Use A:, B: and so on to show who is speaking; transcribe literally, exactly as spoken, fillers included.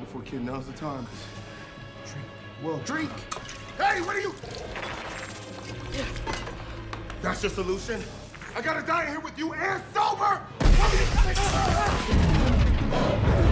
A: for, kid. Now's the time.
B: Drink.
A: Well, drink. Hey, what are you? That's your solution? I gotta die in here with you and sober!